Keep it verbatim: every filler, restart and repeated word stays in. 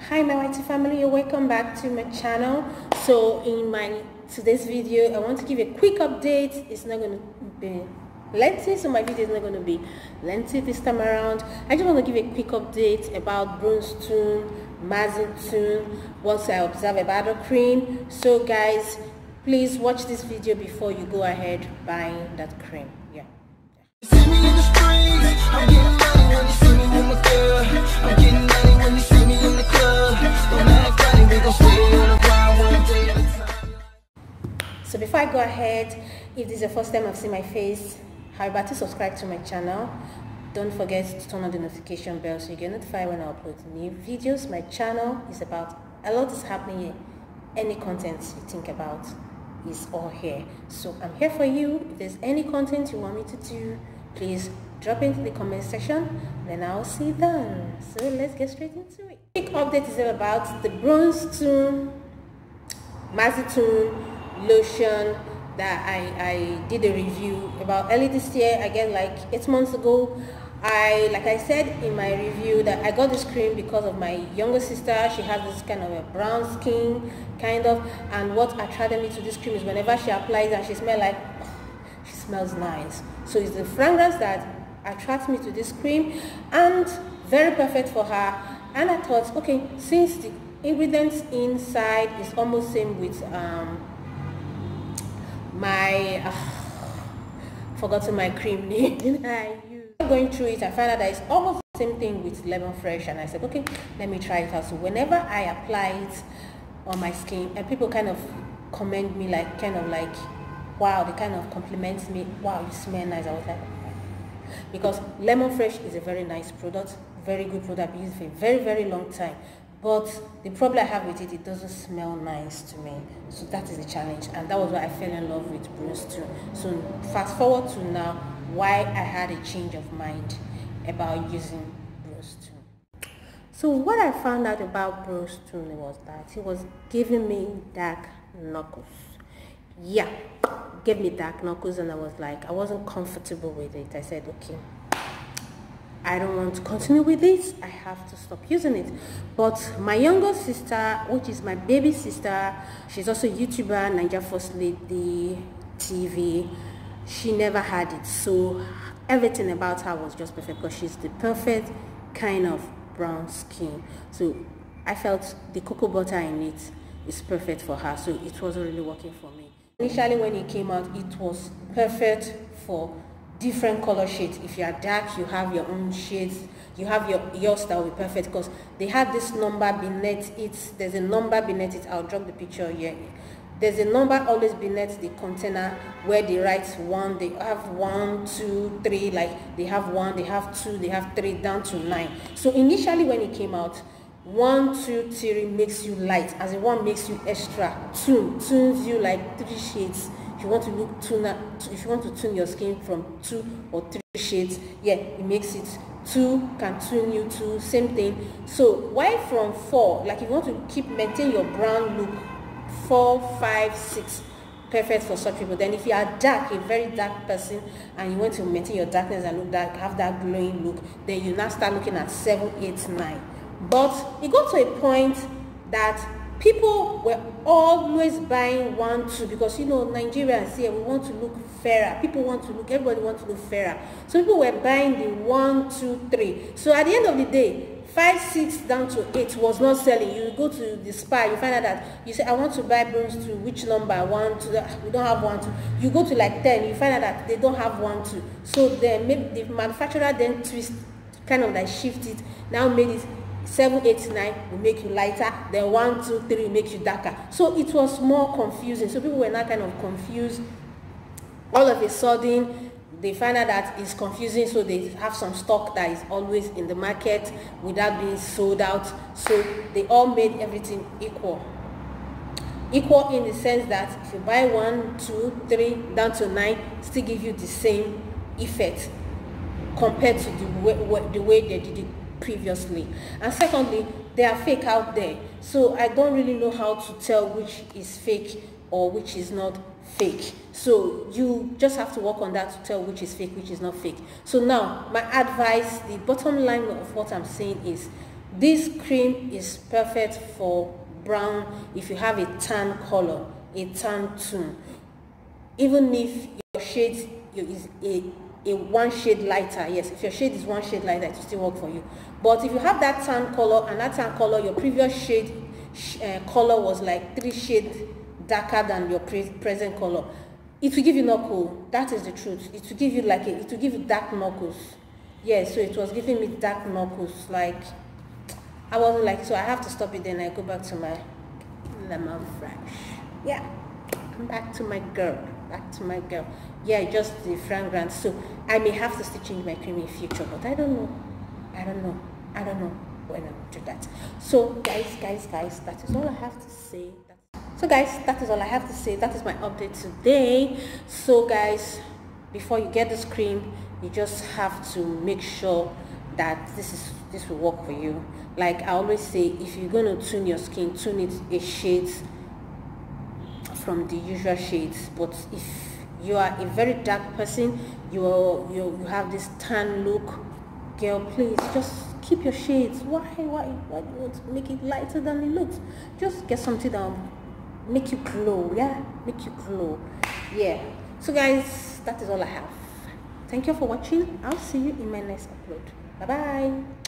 Hi my Y T family, welcome back to my channel. So in my today's video I want to give a quick update. It's not going to be lengthy, so my video is not going to be lengthy this time around. I just want to give a quick update about Bronze Tune, Mazin Tune, what I observe about the cream. So guys, please watch this video before you go ahead buying that cream. Yeah. See me in the streets, I'm getting money when you see me with my girl. I'm getting money when you see me in the club. Don't act funny, we gon' stay on the ground one day at a time. So before I go ahead, if this is the first time I've seen my face, however, to subscribe to my channel. Don't forget to turn on the notification bell so you get notified when I upload new videos. My channel is about a lot is happening here. Any content you think about is all here, so I'm here for you. If there's any content you want me to do, please drop it into the comment section, then I'll see you then. So let's get straight into it. Quick update is all about the Bronze Tune Mazin Tune lotion that I, I did a review about early this year, again like eight months ago. I, like I said in my review, that I got this cream because of my younger sister. She has this kind of a brown skin, kind of, and what attracted me to this cream is whenever she applies and she smells like, she smells nice. So it's the fragrance that attracts me to this cream, and very perfect for her. And I thought, okay, since the ingredients inside is almost same with um, my, uh, forgotten my cream name I use. Going through it, I found out that it's almost the same thing with Lemon Fresh, and I said, okay, let me try it out. So whenever I apply it on my skin, and people kind of commend me, like kind of like, wow, they kind of compliment me, wow, you smell nice. I was like, because Lemon Fresh is a very nice product, very good product. I've used it for a very very long time, but the problem I have with it, it doesn't smell nice to me. So that is the challenge, and that was why I fell in love with Bronze Tune. So fast forward to now, why I had a change of mind about using Bronze Tune. So what I found out about Bronze Tune was that it was giving me dark knuckles. Yeah, gave me dark knuckles, and I was like, I wasn't comfortable with it. I said, okay, I don't want to continue with this. I have to stop using it. But my younger sister, which is my baby sister, she's also a YouTuber, Niger First Lady T V. She never had it, so everything about her was just perfect because she's the perfect kind of brown skin. So I felt the cocoa butter in it is perfect for her, so it wasn't really working for me. Initially when it came out, it was perfect for different color shades. If you are dark, you have your own shades, you have your yours that will be perfect, because they have this number beneath it. There's a number beneath it. I'll drop the picture here. There's a number always beneath the container where they write one. They have one, two, three, like they have one, they have two, they have three, down to nine. So initially when it came out, one, two, three makes you light, as in one makes you extra. Two tunes you like three shades. If you want to look tune, if you want to tune your skin from two or three shades, yeah, it makes it. Two can tune you to same thing. So why from four? Like if you want to keep maintain your brown look, four, five, six, perfect for such people. Then if you are dark, a very dark person, and you want to maintain your darkness and look dark, have that glowing look, then you now start looking at seven, eight, nine. But it got to a point that people were always buying one, two, because you know Nigerians here, we want to look fairer. People want to look, everybody wants to look fairer. So people were buying the one, two, three. So at the end of the day, five, six down to eight was not selling. You go to the spa, you find out that you say, I want to buy Bronze Tune, which number? One, two, we don't have one, two. You go to like ten, you find out that they don't have one, two. So then maybe the manufacturer then twist, kind of like shift it, now made it seven, eight, nine will make you lighter, then one, two, three will make you darker. So it was more confusing. So people were not kind of confused. All of a sudden, they find out that it's confusing, so they have some stock that is always in the market without being sold out. So they all made everything equal. Equal in the sense that if you buy one, two, three, down to nine, still give you the same effect compared to the way, the way they did it previously. And secondly, they are fake out there. So I don't really know how to tell which is fake or which is not fake. So you just have to work on that to tell which is fake, which is not fake. So now my advice, the bottom line of what I'm saying is, This cream is perfect for brown if you have a tan color, a tan tone. Even if your shade is a, a one shade lighter, yes, if your shade is one shade lighter, it will still work for you. But if you have that tan color and that tan color, your previous shade uh, color was like three shades darker than your pre present color, it will give you knuckle. That is the truth. It will give you like a, it will give you dark knuckles. Yeah, so it was giving me dark knuckles. Like I wasn't like, so I have to stop it. Then I go back to my Lemon Fresh. Yeah, come back to my girl. Back to my girl. Yeah, just the fragrance. So I may have to still change my cream in future, but I don't know. I don't know. I don't know when I'll do that. So guys, guys, guys, that is all I have to say. So guys, that is all I have to say. That is my update today. So guys, before you get this cream, you just have to make sure that this is this will work for you. Like I always say, if you're going to tune your skin, tune it a shade from the usual shades. But if you are a very dark person, you are, you, you have this tan look, girl, please just keep your shades. Why why why do you want to make it lighter than it looks? Just get something that will make you glow. Yeah, make you glow. Yeah. So guys, that is all I have. Thank you for watching. I'll see you in my next upload. Bye bye.